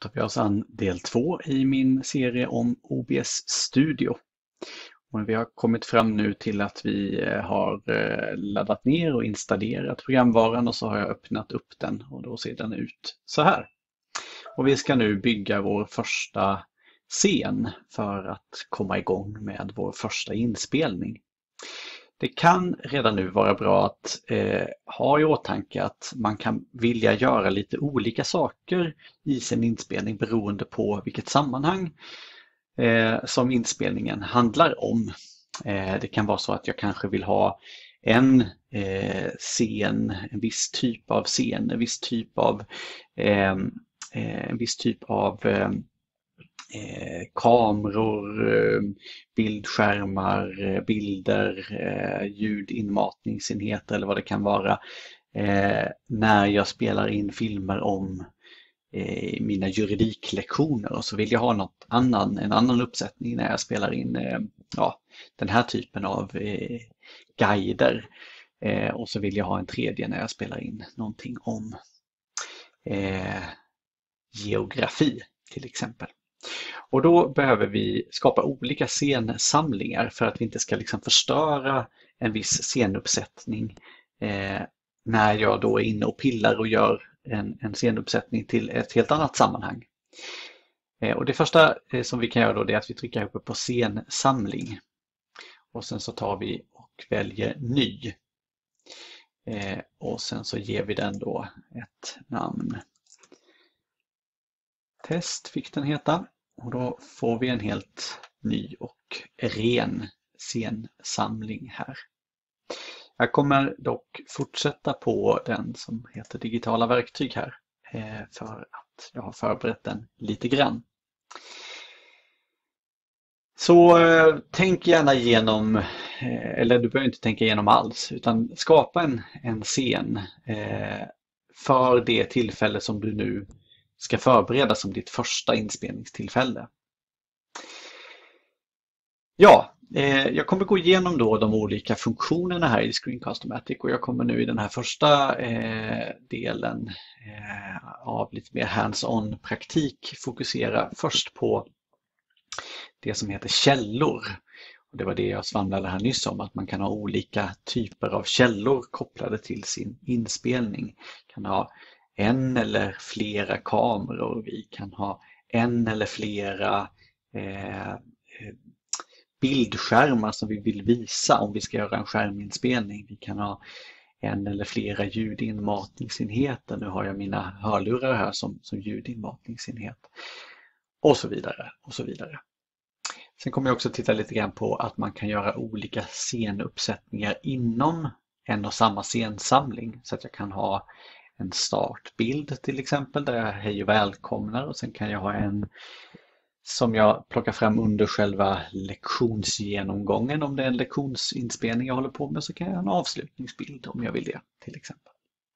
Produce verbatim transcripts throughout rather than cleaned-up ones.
tar vi oss an del två i min serie om O B S Studio. Och vi har kommit fram nu till att vi har laddat ner och installerat programvaran och så har jag öppnat upp den och då ser den ut så här. Och vi ska nu bygga vår första scen för att komma igång med vår första inspelning. Det kan redan nu vara bra att eh, ha i åtanke att man kan vilja göra lite olika saker i sin inspelning beroende på vilket sammanhang eh, som inspelningen handlar om. Eh, det kan vara så att jag kanske vill ha en eh, scen, en viss typ av scen, en viss typ av, eh, en viss typ av eh, Eh, kameror, eh, bildskärmar, eh, bilder, eh, ljudinmatningsenheter eller vad det kan vara eh, när jag spelar in filmer om eh, mina juridiklektioner, och så vill jag ha något annan, en annan uppsättning när jag spelar in eh, ja, den här typen av eh, guider eh, och så vill jag ha en tredje när jag spelar in någonting om eh, geografi till exempel. Och då behöver vi skapa olika scensamlingar för att vi inte ska liksom förstöra en viss scenuppsättning eh, när jag då är inne och pillar och gör en, en scenuppsättning till ett helt annat sammanhang. Eh, och det första eh, som vi kan göra då är att vi trycker uppe på scensamling och sen så tar vi och väljer ny. Eh, och sen så ger vi den då ett namn. Test fick den heta. Och då får vi en helt ny och ren scensamling här. Jag kommer dock fortsätta på den som heter digitala verktyg här för att jag har förberett den lite grann. Så tänk gärna igenom, eller du behöver inte tänka igenom alls, utan skapa en, en scen för det tillfälle som du nu ska förbereda som ditt första inspelningstillfälle. Ja, eh, jag kommer gå igenom då de olika funktionerna här i Screencast-O-Matic och jag kommer nu i den här första eh, delen eh, av lite mer hands-on praktik fokusera först på det som heter källor. Och det var det jag svamlade här nyss om, att man kan ha olika typer av källor kopplade till sin inspelning. Kan ha en eller flera kameror, vi kan ha en eller flera eh, bildskärmar som vi vill visa om vi ska göra en skärminspelning. Vi kan ha en eller flera ljudinmatningsenheter. Nu har jag mina hörlurar här som, som ljudinmatningsenhet. Och så vidare och så vidare. Sen kommer jag också titta lite grann på att man kan göra olika scenuppsättningar inom en och samma scensamling. Så att jag kan ha en startbild till exempel där jag hej och välkomnar, och sen kan jag ha en som jag plockar fram under själva lektionsgenomgången om det är en lektionsinspelning jag håller på med, så kan jag ha en avslutningsbild om jag vill det till exempel.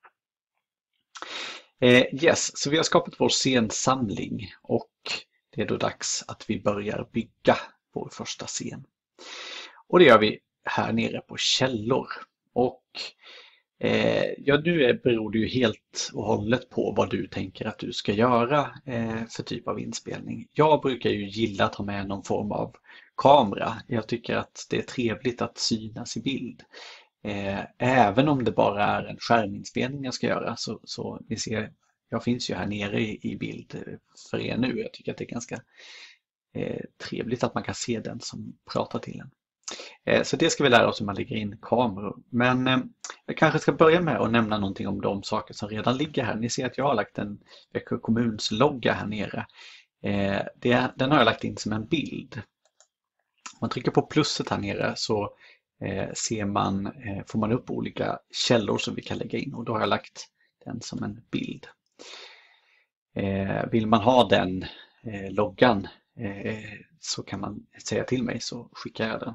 Eh, yes, så vi har skapat vår scensamling och det är då dags att vi börjar bygga vår första scen. Och det gör vi här nere på källor. Och Eh, ja, nu är, beror det ju helt och hållet på vad du tänker att du ska göra eh, för typ av inspelning. Jag brukar ju gilla att ha med någon form av kamera. Jag tycker att det är trevligt att synas i bild. Eh, även om det bara är en skärminspelning jag ska göra, så, så ni ser, jag finns ju här nere i, i bild för er nu. Jag tycker att det är ganska eh, trevligt att man kan se den som pratar till en. Så det ska vi lära oss hur man lägger in kameror. Men eh, jag kanske ska börja med att nämna någonting om de saker som redan ligger här. Ni ser att jag har lagt en Växjö kommuns logga här nere. Eh, det, den har jag lagt in som en bild. Om man trycker på plusset här nere så eh, ser man, eh, får man upp olika källor som vi kan lägga in. Och då har jag lagt den som en bild. Eh, vill man ha den eh, loggan eh, så kan man säga till mig, så skickar jag den.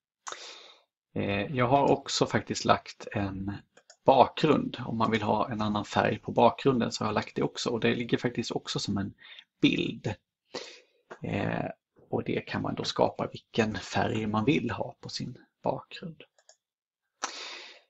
Jag har också faktiskt lagt en bakgrund. Om man vill ha en annan färg på bakgrunden så har jag lagt det också. Och det ligger faktiskt också som en bild. Och det kan man då skapa vilken färg man vill ha på sin bakgrund.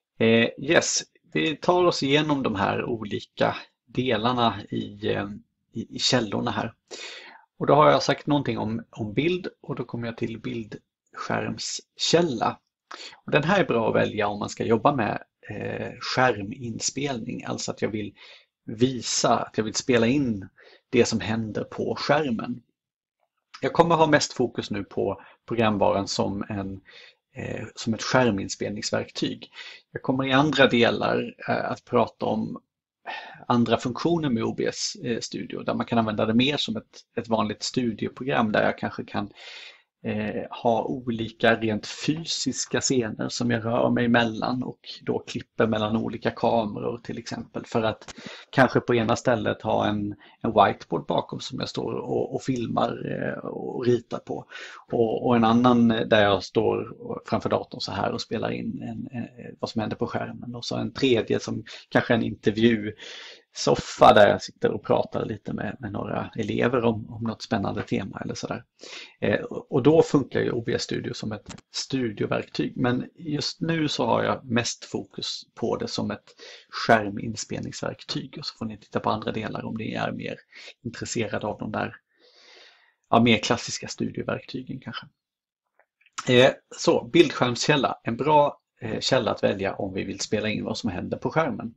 Yes, vi tar oss igenom de här olika delarna i, i, i källorna här. Och då har jag sagt någonting om, om bild och då kommer jag till bildskärmskälla. Och den här är bra att välja om man ska jobba med eh, skärminspelning, alltså att jag vill visa, att jag vill spela in det som händer på skärmen. Jag kommer ha mest fokus nu på programvaran som, en, eh, som ett skärminspelningsverktyg. Jag kommer i andra delar eh, att prata om andra funktioner med O B S Studio där man kan använda det mer som ett, ett vanligt studioprogram där jag kanske kan eh, ha olika rent fysiska scener som jag rör mig mellan och då klipper mellan olika kameror till exempel för att kanske på ena stället ha en, en whiteboard bakom som jag står och, och filmar eh, och ritar på och, och en annan där jag står framför datorn så här och spelar in en, en, vad som händer på skärmen och så en tredje som kanske en intervju soffa där jag sitter och pratar lite med, med några elever om, om något spännande tema eller sådär. Eh, och då funkar ju O B S Studio som ett studioverktyg. Men just nu så har jag mest fokus på det som ett skärminspelningsverktyg. Och så får ni titta på andra delar om ni är mer intresserade av de där ja, mer klassiska studioverktygen kanske. Eh, så, bildskärmskälla. En bra eh, källa att välja om vi vill spela in vad som händer på skärmen.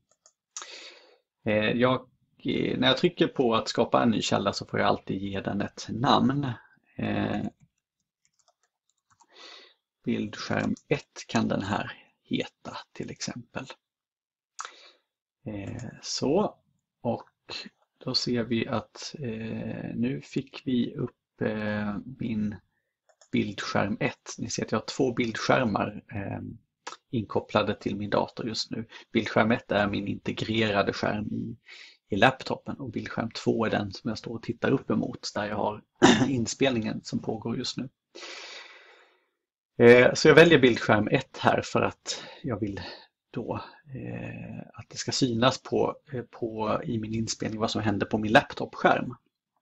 Jag, när jag trycker på att skapa en ny källa så får jag alltid ge den ett namn. Eh, bildskärm ett kan den här heta till exempel. Eh, så, och då ser vi att eh, nu fick vi upp eh, min bildskärm ett. Ni ser att jag har två bildskärmar eh, inkopplade till min dator just nu. Bildskärm ett är min integrerade skärm i, i laptopen och bildskärm två är den som jag står och tittar upp emot där jag har inspelningen som pågår just nu. Eh, så jag väljer bildskärm ett här för att jag vill då eh, att det ska synas på, eh, på i min inspelning vad som händer på min laptopskärm.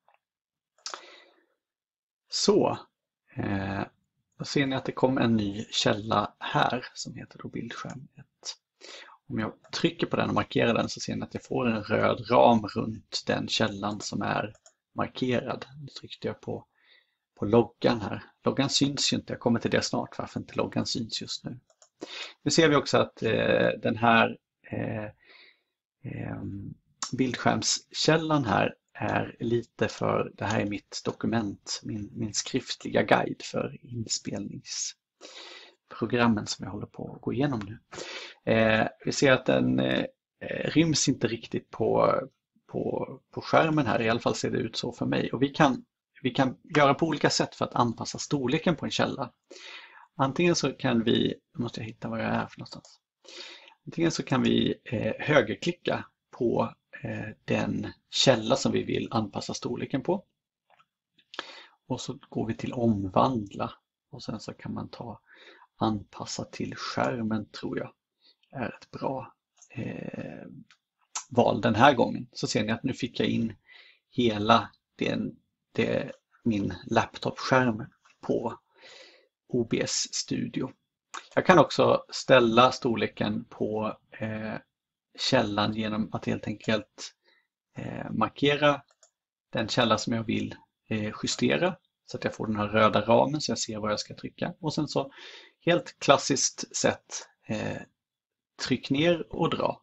Så eh, då ser ni att det kom en ny källa här som heter då bildskärm ett. Om jag trycker på den och markerar den så ser ni att jag får en röd ram runt den källan som är markerad. Nu tryckte jag på, på loggan här. Loggan syns ju inte, jag kommer till det snart varför inte loggan syns just nu. Nu ser vi också att eh, den här eh, eh, bildskärmskällan här är lite för, det här är mitt dokument, min, min skriftliga guide för inspelningsprogrammen som jag håller på att gå igenom nu. Eh, vi ser att den eh, ryms inte riktigt på, på, på skärmen här, i alla fall ser det ut så för mig. Och vi kan, vi kan göra på olika sätt för att anpassa storleken på en källa. Antingen så kan vi, nu måste jag hitta var jag är för någonstans. Antingen så kan vi eh, högerklicka på den källa som vi vill anpassa storleken på. Och så går vi till omvandla och sen så kan man ta anpassa till skärmen tror jag är ett bra eh, val den här gången. Så ser ni att nu fick jag in hela den, det, min laptopskärm på O B S Studio. Jag kan också ställa storleken på eh, källan genom att helt enkelt eh, markera den källa som jag vill eh, justera så att jag får den här röda ramen så jag ser vad jag ska trycka. Och sen så helt klassiskt sätt eh, tryck ner och dra.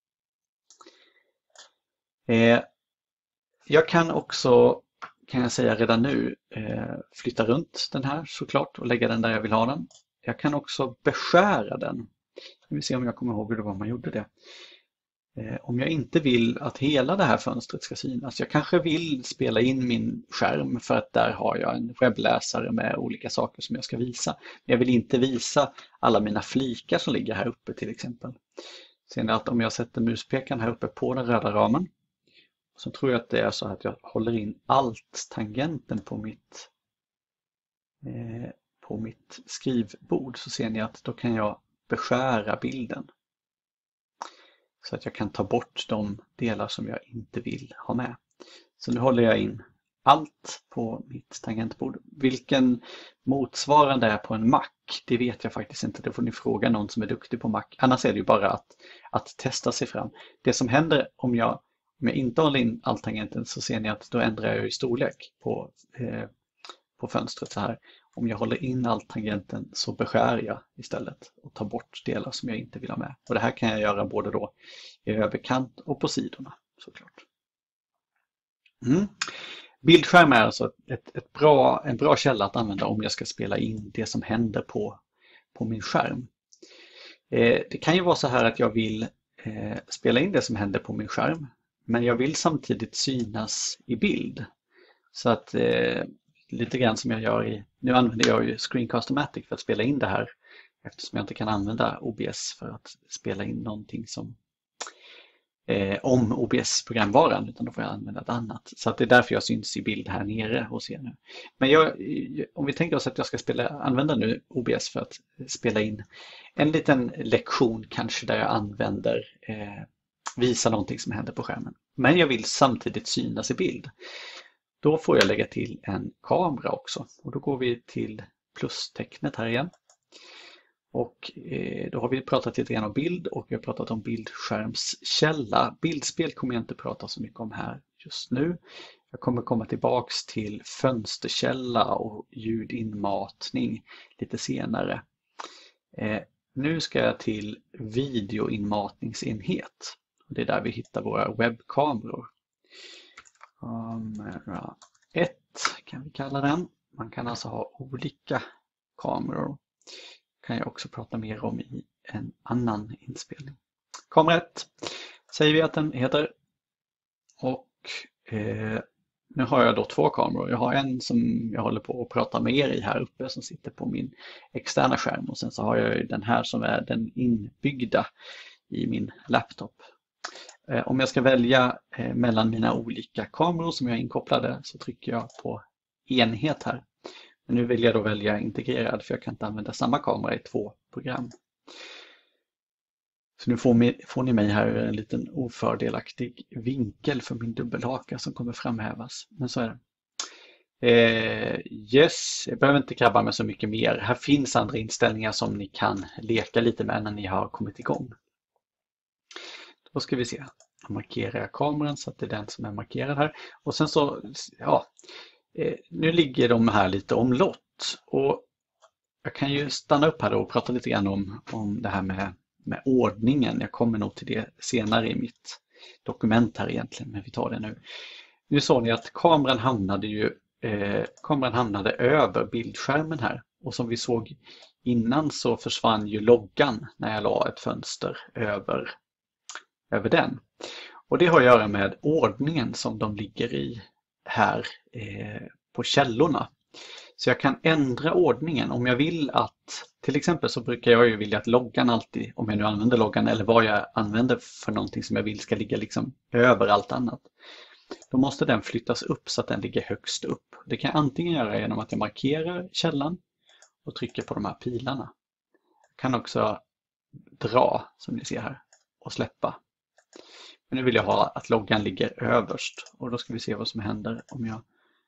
Eh, jag kan också, kan jag säga redan nu, eh, flytta runt den här såklart och lägga den där jag vill ha den. Jag kan också beskära den. Vi ser om jag kommer ihåg hur det var man gjorde det. Om jag inte vill att hela det här fönstret ska synas. Jag kanske vill spela in min skärm för att där har jag en webbläsare med olika saker som jag ska visa. Men jag vill inte visa alla mina flikar som ligger här uppe till exempel. Ser ni att om jag sätter muspekaren här uppe på den röda ramen. Så tror jag att det är så att jag håller in alt-tangenten på mitt, eh, på mitt skrivbord. Så ser ni att då kan jag beskära bilden. Så att jag kan ta bort de delar som jag inte vill ha med. Så nu håller jag in allt på mitt tangentbord. Vilken motsvarande är på en Mac, det vet jag faktiskt inte. Det får ni fråga någon som är duktig på Mac. Annars är det ju bara att, att testa sig fram. Det som händer om jag, Om jag inte håller in alt-tangenten så ser ni att då ändrar jag i storlek på, eh, på fönstret så här. Om jag håller in alt-tangenten så beskär jag istället och tar bort delar som jag inte vill ha med. Och det här kan jag göra både då i överkant och på sidorna såklart. Mm. Bildskärm är alltså ett, ett bra, en bra källa att använda om jag ska spela in det som händer på, på min skärm. Eh, det kan ju vara så här att jag vill eh, spela in det som händer på min skärm, men jag vill samtidigt synas i bild. Så att eh, lite grann som jag gör i, nu använder jag ju Screencast-O-Matic för att spela in det här eftersom jag inte kan använda O B S för att spela in någonting som eh, om O B S-programvaran, utan då får jag använda ett annat. Så att det är därför jag syns i bild här nere hos er nu. Men jag, om vi tänker oss att jag ska spela, använda nu O B S för att spela in en liten lektion kanske där jag använder eh, visa någonting som händer på skärmen. Men jag vill samtidigt synas i bild. Då får jag lägga till en kamera också. Och då går vi till plustecknet här igen. Och eh, då har vi pratat lite grann om bild och vi har pratat om bildskärmskälla. Bildspel kommer jag inte prata så mycket om här just nu. Jag kommer komma tillbaks till fönsterkälla och ljudinmatning lite senare. Eh, nu ska jag till videoinmatningsenhet. Det är där vi hittar våra webbkameror. Kamera ett kan vi kalla den. Man kan alltså ha olika kameror. Kan jag också prata mer om i en annan inspelning. Kamera ett säger vi att den heter. Och eh, nu har jag då två kameror. Jag har en som jag håller på att prata med er i här uppe som sitter på min externa skärm. Och sen så har jag den här som är den inbyggda i min laptop. Om jag ska välja mellan mina olika kameror som jag är inkopplade så trycker jag på enhet här. Men nu vill jag då välja integrerad för jag kan inte använda samma kamera i två program. Så nu får, får ni mig här en liten ofördelaktig vinkel för min dubbelhaka som kommer framhävas. Men så är det. Eh, yes, jag behöver inte krabba med så mycket mer. Här finns andra inställningar som ni kan leka lite med när ni har kommit igång. Då ska vi se. Jag markerar kameran så att det är den som är markerad här. Och sen så, ja, eh, nu ligger de här lite omlott. Och jag kan ju stanna upp här då och prata lite grann om, om det här med, med ordningen. Jag kommer nog till det senare i mitt dokument här egentligen, men vi tar det nu. Nu såg ni att kameran hamnade ju eh, kameran hamnade över bildskärmen här. Och som vi såg innan så försvann ju loggan när jag la ett fönster över över den. Och det har att göra med ordningen som de ligger i här eh, på källorna. Så jag kan ändra ordningen om jag vill att, till exempel så brukar jag ju vilja att loggan alltid, om jag nu använder loggan eller vad jag använder för någonting som jag vill ska ligga liksom över allt annat. Då måste den flyttas upp så att den ligger högst upp. Det kan jag antingen göra genom att jag markerar källan och trycker på de här pilarna. Jag kan också dra som ni ser här och släppa. Men nu vill jag ha att loggan ligger överst och då ska vi se vad som händer om jag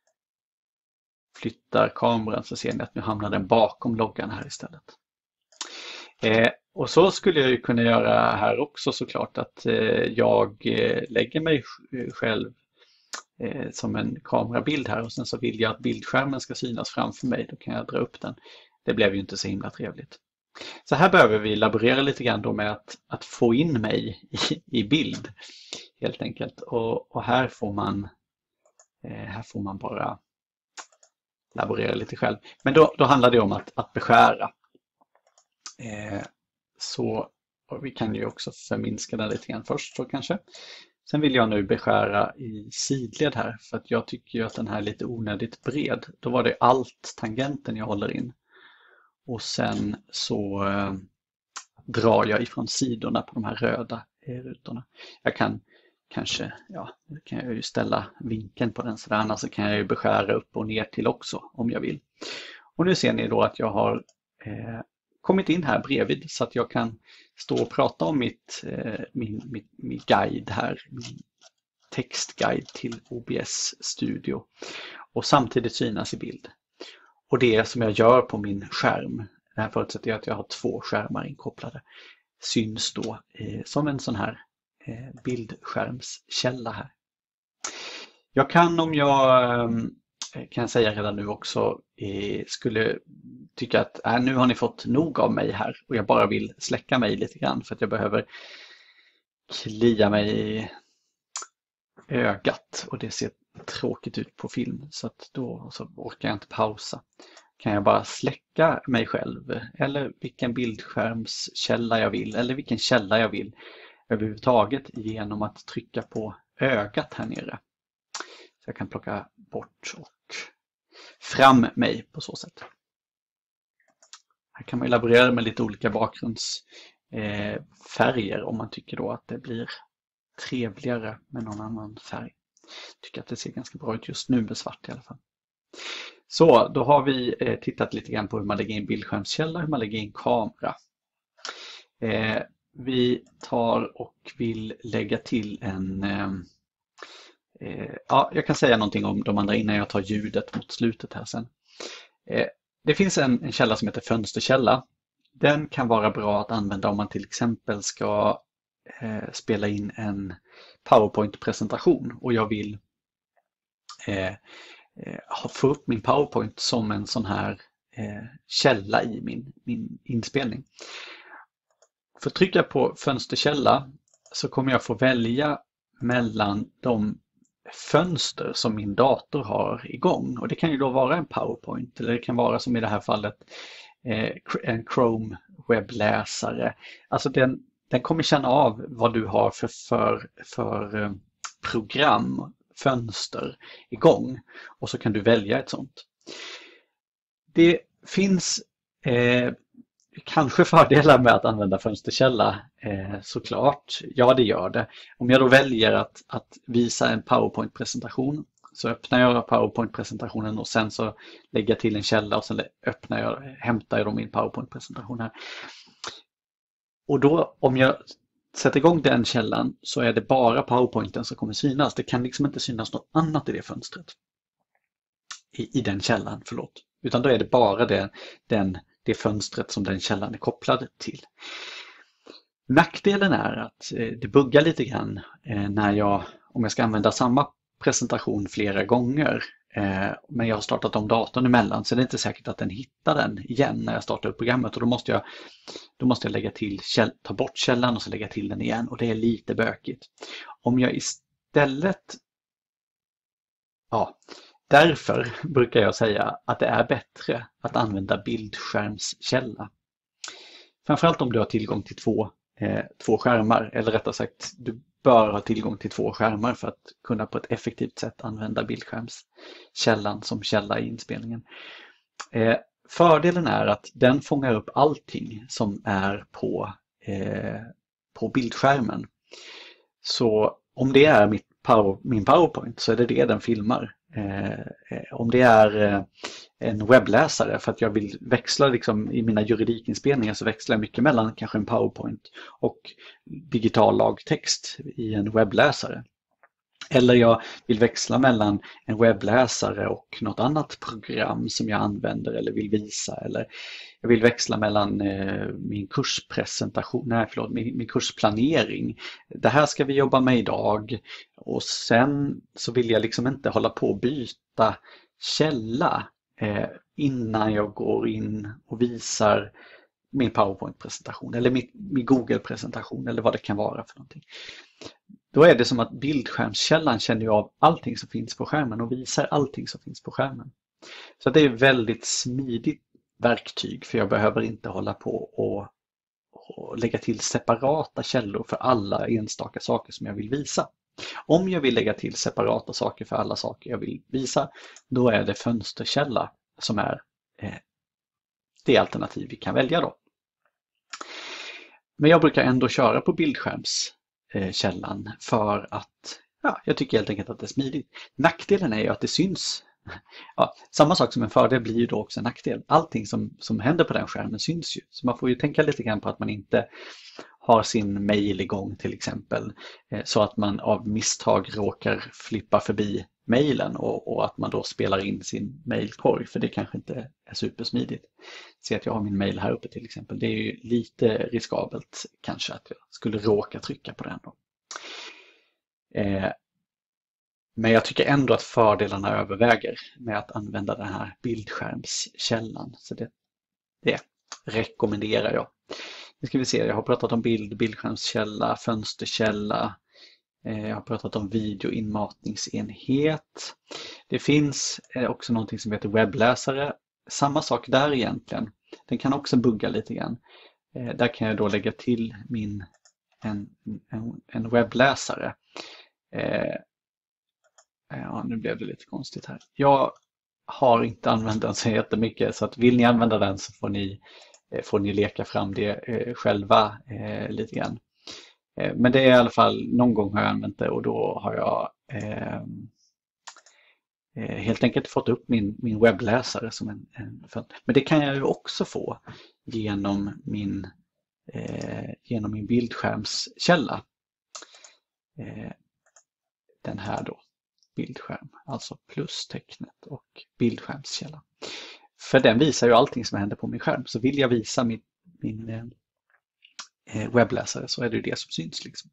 flyttar kameran så ser ni att nu hamnar den bakom loggan här istället. Eh, och så skulle jag ju kunna göra här också såklart att eh, jag eh, lägger mig själv eh, som en kamerabild här och sen så vill jag att bildskärmen ska synas framför mig. Då kan jag dra upp den. Det blev ju inte så himla trevligt. Så här behöver vi laborera lite grann då med att, att få in mig i, i bild helt enkelt. Och, och här får man eh, här får man bara laborera lite själv. Men då, då handlar det om att, att beskära. Eh, så vi kan ju också förminska den lite grann först så kanske. Sen vill jag nu beskära i sidled här för att jag tycker ju att den här är lite onödigt bred. Då var det alt-tangenten jag håller in. Och sen så eh, drar jag ifrån sidorna på de här röda rutorna. Jag kan kanske, ja, kan jag ju ställa vinkeln på den sådär, annars så kan jag ju beskära upp och ner till också om jag vill. Och nu ser ni då att jag har eh, kommit in här bredvid så att jag kan stå och prata om mitt, eh, min, min, min guide här, min textguide till O B S Studio och samtidigt synas i bild. Och det som jag gör på min skärm, det här förutsätter jag att jag har två skärmar inkopplade, syns då eh, som en sån här eh, bildskärmskälla här. Jag kan, om jag eh, kan säga redan nu också, eh, skulle tycka att äh, nu har ni fått nog av mig här och jag bara vill släcka mig lite grann för att jag behöver klia mig i ögat och det ser tråkigt ut på film, så att då så orkar jag inte pausa. Kan jag bara släcka mig själv eller vilken bildskärmskälla jag vill eller vilken källa jag vill överhuvudtaget genom att trycka på ögat här nere. Så jag kan plocka bort och fram mig på så sätt. Här kan man laborera med lite olika bakgrundsfärger om man tycker då att det blir trevligare med någon annan färg. Jag tycker att det ser ganska bra ut just nu med svart i alla fall. Så då har vi tittat lite grann på hur man lägger in bildskärmskälla, hur man lägger in kamera. Eh, vi tar och vill lägga till en... Eh, ja, jag kan säga någonting om de andra innan jag tar ljudet mot slutet här sen. Eh, det finns en, en källa som heter fönsterkälla. Den kan vara bra att använda om man till exempel ska eh, spela in en PowerPoint-presentation och jag vill eh, få upp min PowerPoint som en sån här eh, källa i min, min inspelning. För att trycka på fönsterkälla så kommer jag få välja mellan de fönster som min dator har igång. Och det kan ju då vara en PowerPoint eller det kan vara som i det här fallet eh, en Chrome webbläsare. Alltså den, den kommer känna av vad du har för, för, för eh, program, fönster igång och så kan du välja ett sånt. Det finns eh, kanske fördelar med att använda fönsterkälla eh, såklart. Ja, det gör det. Om jag då väljer att, att visa en PowerPoint-presentation så öppnar jag PowerPoint-presentationen och sen så lägger jag till en källa och sen öppnar jag, hämtar jag då min PowerPoint-presentation här. Och då om jag sätter igång den källan så är det bara PowerPointen som kommer synas. Det kan liksom inte synas något annat i det fönstret. I, i den källan, förlåt. Utan då är det bara det, den, det fönstret som den källan är kopplad till. Nackdelen är att det buggar lite grann när jag, om jag ska använda samma presentation flera gånger. Men jag har startat om datorn emellan så det är inte säkert att den hittar den igen när jag startar upp programmet. Och då måste jag, då måste jag lägga till, ta bort källan och så lägga till den igen. Och det är lite bökigt. Om jag istället... Ja, därför brukar jag säga att det är bättre att använda bildskärmskälla. Framförallt om du har tillgång till två, eh, två skärmar. Eller rättare sagt, du bör ha tillgång till två skärmar för att kunna på ett effektivt sätt använda bildskärmskällan som källa i inspelningen. Eh, fördelen är att den fångar upp allting som är på, eh, på bildskärmen. Så om det är mitt power, min PowerPoint så är det det den filmar. Eh, om det är eh, en webbläsare för att jag vill växla liksom, i mina juridikinspelningar så växlar jag mycket mellan kanske en PowerPoint och digital lagtext i en webbläsare. Eller jag vill växla mellan en webbläsare och något annat program som jag använder eller vill visa. Eller jag vill växla mellan eh, min kurspresentation, nej förlåt, min, min kursplanering. Det här ska vi jobba med idag. Och sen så vill jag liksom inte hålla på och byta källa eh, innan jag går in och visar min PowerPoint-presentation eller min, min Google-presentation eller vad det kan vara för någonting. Då är det som att bildskärmskällan känner ju av allting som finns på skärmen och visar allting som finns på skärmen. Så det är ett väldigt smidigt verktyg för jag behöver inte hålla på och, och lägga till separata källor för alla enstaka saker som jag vill visa. Om jag vill lägga till separata saker för alla saker jag vill visa, då är det fönsterkälla som är eh, det alternativ vi kan välja då. Men jag brukar ändå köra på bildskärmskällan för att ja, jag tycker helt enkelt att det är smidigt. Nackdelen är ju att det syns. Ja, samma sak som en fördel blir ju då också en nackdel. Allting som, som händer på den skärmen syns ju. Så man får ju tänka lite grann på att man inte har sin mail igång till exempel. Så att man av misstag råkar flippa förbi mailen och, och att man då spelar in sin mailkorg. För det kanske inte är supersmidigt. Se att jag har min mail här uppe till exempel. Det är ju lite riskabelt kanske att jag skulle råka trycka på den då. Eh, men jag tycker ändå att fördelarna överväger med att använda den här bildskärmskällan. Så det, det rekommenderar jag. Nu ska vi se, jag har pratat om bild, bildskärmskälla, fönsterkälla. Jag har pratat om videoinmatningsenhet. Det finns också någonting som heter webbläsare. Samma sak där egentligen. Den kan också bugga lite grann. Där kan jag då lägga till min, en, en, en webbläsare. Ja, nu blev det lite konstigt här. Jag har inte använt den så jättemycket, så att vill ni använda den så får ni, får ni leka fram det själva lite grann. Men det är i alla fall, någon gång har jag använt det och då har jag eh, helt enkelt fått upp min, min webbläsare som en, en men det kan jag ju också få genom min, eh, genom min bildskärmskälla. Eh, den här då, bildskärm, alltså plustecknet och bildskärmskälla. För den visar ju allting som händer på min skärm, så vill jag visa min, min eh, webbläsare så är det ju det som syns liksom.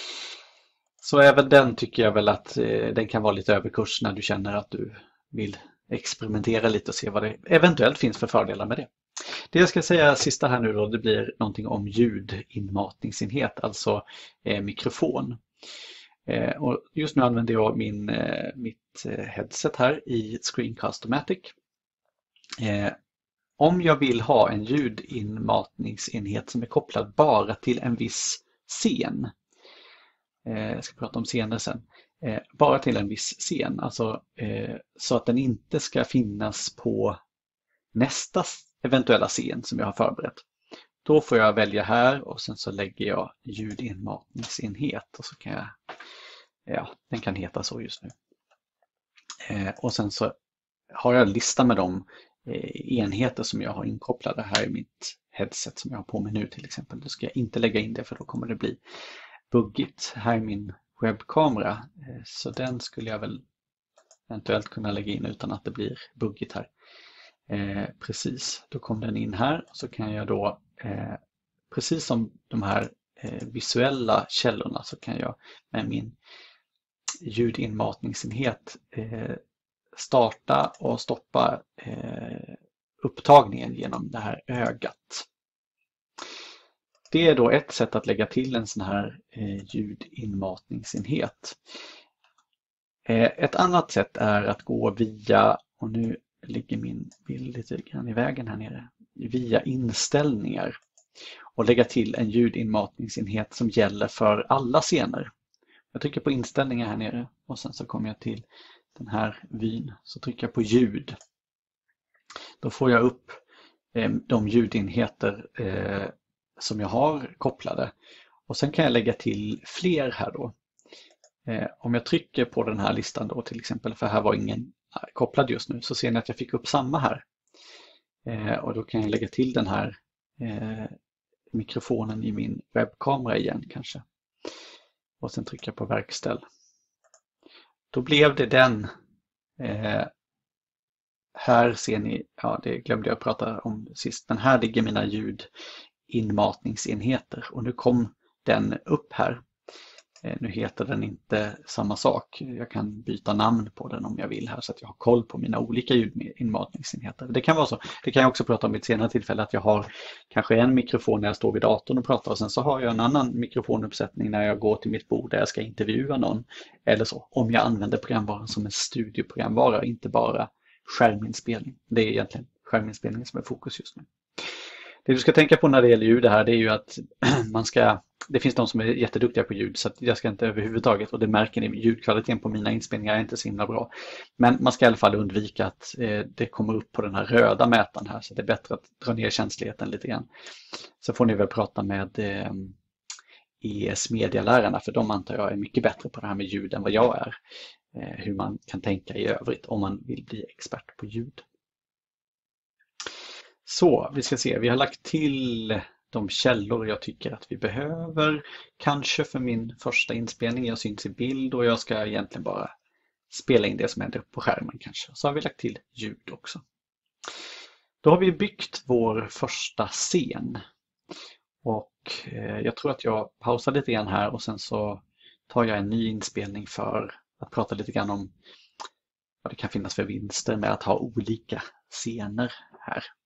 Så även den tycker jag väl att eh, den kan vara lite överkurs när du känner att du vill experimentera lite och se vad det eventuellt finns för fördelar med det. Det jag ska säga sista här nu då, det blir någonting om ljudinmatningsenhet, alltså eh, mikrofon. Eh, och just nu använder jag min, eh, mitt headset här i Screencast-O-Matic. Eh, Om jag vill ha en ljudinmatningsenhet som är kopplad bara till en viss scen, eh, jag ska prata om scener sen, eh, bara till en viss scen, alltså eh, så att den inte ska finnas på nästa eventuella scen som jag har förberett. Då får jag välja här och sen så lägger jag ljudinmatningsenhet och så kan jag, ja, den kan heta så just nu. Eh, och sen så har jag en lista med de enheter som jag har inkopplade här i mitt headset som jag har på mig nu till exempel. Då ska jag inte lägga in det för då kommer det bli buggigt. Här är min webbkamera, så den skulle jag väl eventuellt kunna lägga in utan att det blir buggigt här. Eh, precis, då kom den in här och så kan jag då, eh, precis som de här eh, visuella källorna, så kan jag med min ljudinmatningsenhet eh, starta och stoppa eh, upptagningen genom det här ögat. Det är då ett sätt att lägga till en sån här eh, ljudinmatningsenhet. Eh, ett annat sätt är att gå via, och nu ligger min bild lite grann i vägen här nere, via inställningar och lägga till en ljudinmatningsenhet som gäller för alla scener. Jag trycker på inställningar här nere och sen så kommer jag till den här vyn, så trycker jag på ljud. Då får jag upp eh, de ljudenheter eh, som jag har kopplade. Och sen kan jag lägga till fler här då. Eh, om jag trycker på den här listan då till exempel, för här var ingen kopplad just nu, så ser ni att jag fick upp samma här. Eh, och då kan jag lägga till den här eh, mikrofonen i min webbkamera igen kanske. Och sen trycker jag på verkställ. Då blev det den. Eh, här ser ni, ja det glömde jag prata om sist, men här ligger mina ljudinmatningsenheter och nu kom den upp här. Eh, nu heter den inte samma sak. Jag kan byta namn på den om jag vill här så att jag har koll på mina olika ljudinmatningsenheter. Det kan vara så. Det kan jag också prata om i ett senare tillfälle, att jag har kanske en mikrofon när jag står vid datorn och pratar och sen så har jag en annan mikrofonuppsättning när jag går till mitt bord där jag ska intervjua någon eller så. Om jag använder programvaran som en studioprogramvara, inte bara skärminspelning. Det är egentligen skärminspelning som är fokus just nu. Det du ska tänka på när det gäller ljud det här, det är ju att man ska, det finns de som är jätteduktiga på ljud så att jag ska inte överhuvudtaget, och det märker ni, ljudkvaliteten på mina inspelningar är inte så himla bra. Men man ska i alla fall undvika att eh, det kommer upp på den här röda mätaren här, så det är bättre att dra ner känsligheten lite grann. Så får ni väl prata med eh, E S-medialärarna, för de antar jag är mycket bättre på det här med ljud än vad jag är. Eh, hur man kan tänka i övrigt om man vill bli expert på ljud. Så, vi ska se, vi har lagt till de källor jag tycker att vi behöver. Kanske för min första inspelning, jag syns i bild och jag ska egentligen bara spela in det som händer på skärmen kanske. Så har vi lagt till ljud också. Då har vi byggt vår första scen. Och eh, jag tror att jag pausar lite grann här och sen så tar jag en ny inspelning för att prata lite grann om vad det kan finnas för vinster med att ha olika scener här.